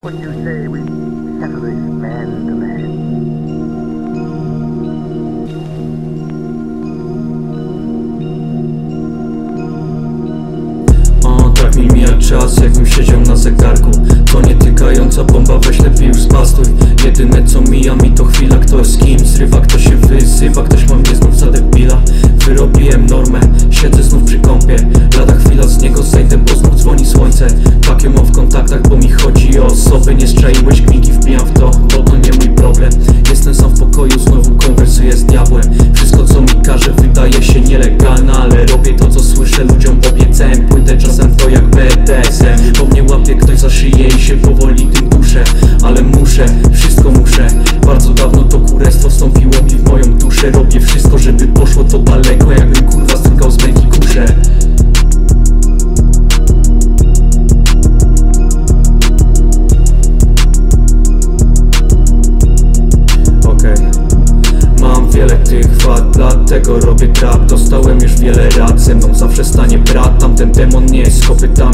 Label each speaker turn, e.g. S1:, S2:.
S1: What you say, we settle this man to man.
S2: Tak mi mija czas, jakbym siedział na zegarku. To nietykająca bomba, weź lepiej już zbastuj. Jedyne co mija mi to chwila, kto z kim zrywa, kto się wyzywa, ktoś ma mnie znów za debila. Wyrobiłem normę, siedzę znów przy kąpie. Lada chwila, z niego zejdę, bo znów dzwoni słońce. Takie mam w kontaktach, bo mi chodzi o osoby. Nie strzaiłeś knigi, wbijam w to, bo to nie mój problem. Jestem sam w pokoju, znowu konwersuję z diabłem. Wszystko co mi każe wydaje się nielegalne, ale robię to co słyszę, ludziom obiecałem płytę. Czasem to jak BDSM, bo mnie łapie ktoś za szyję i się powoli tym duszę. Ale muszę, wszystko muszę. Bardzo dawno to kurestwo wstąpiło mi w moją duszę. Robię wszystko, żeby poszło to daleko, jakbym kurwa stukał z męki kusze. Mam wiele tych wad, dlatego robię trap. Dostałem już wiele rad, ze mną zawsze stanie brat. Tamten demon nie jest z kopytami.